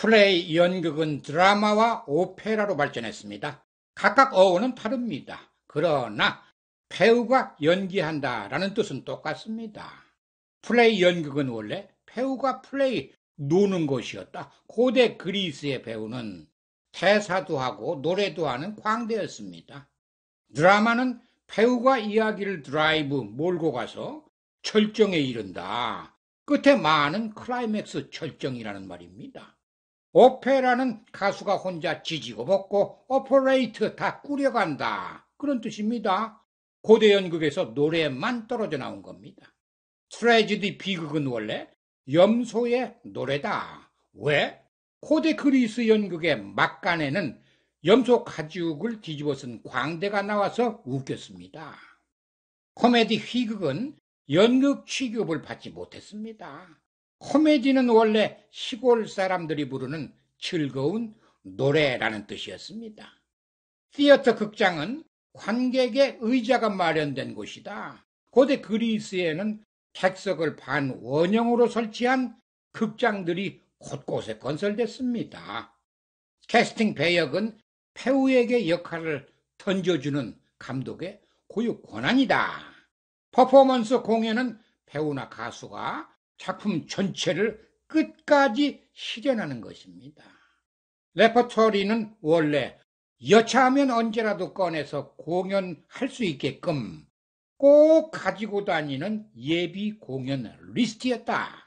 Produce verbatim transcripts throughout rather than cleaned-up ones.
플레이 연극은 드라마와 오페라로 발전했습니다. 각각 어원은 다릅니다. 그러나 배우가 연기한다라는 뜻은 똑같습니다. 플레이 연극은 원래 배우가 플레이, 노는 것이었다. 고대 그리스의 배우는 대사도 하고 노래도 하는 광대였습니다. 드라마는 배우가 이야기를 드라이브, 몰고 가서 절정에 이른다. 끝에 많은 클라이맥스 절정이라는 말입니다. 오페라는 가수가 혼자 지지고 볶고 오퍼레이트 다 꾸려간다. 그런 뜻입니다. 고대 연극에서 노래만 떨어져 나온 겁니다. 트래지디 비극은 원래 염소의 노래다. 왜? 고대 그리스 연극의 막간에는 염소 가죽을 뒤집어 쓴 광대가 나와서 웃겼습니다. 코미디 희극은 연극 취급을 받지 못했습니다. 코미디는 원래 시골 사람들이 부르는 즐거운 노래라는 뜻이었습니다. 티어터 극장은 관객의 의자가 마련된 곳이다. 고대 그리스에는 객석을 반원형으로 설치한 극장들이 곳곳에 건설됐습니다. 캐스팅 배역은 배우에게 역할을 던져주는 감독의 고유 권한이다. 퍼포먼스 공연은 배우나 가수가 작품 전체를 끝까지 실현하는 것입니다. 레퍼토리는 원래 여차하면 언제라도 꺼내서 공연할 수 있게끔 꼭 가지고 다니는 예비 공연 리스트였다.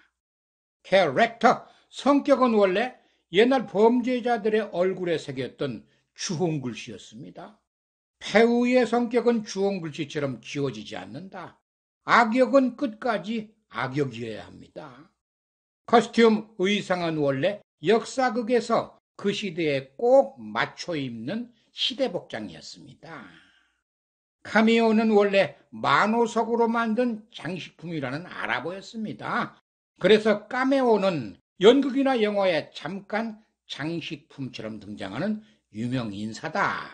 캐릭터, 성격은 원래 옛날 범죄자들의 얼굴에 새겼던 주홍글씨였습니다. 배우의 성격은 주홍글씨처럼 지워지지 않는다. 악역은 끝까지 악역이어야 합니다. 커스튬, 의상은 원래 역사극에서 그 시대에 꼭 맞춰 입는 시대복장이었습니다. 카미오는 원래 만호석으로 만든 장식품이라는 아랍어였습니다. 그래서 카메오는 연극이나 영화에 잠깐 장식품처럼 등장하는 유명 인사다.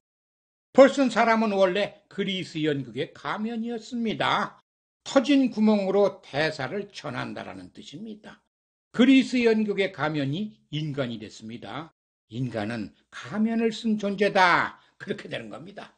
펄슨 사람은 원래 그리스 연극의 가면이었습니다. 터진 구멍으로 대사를 전한다라는 뜻입니다. 그리스 연극의 가면이 인간이 됐습니다. 인간은 가면을 쓴 존재다. 그렇게 되는 겁니다.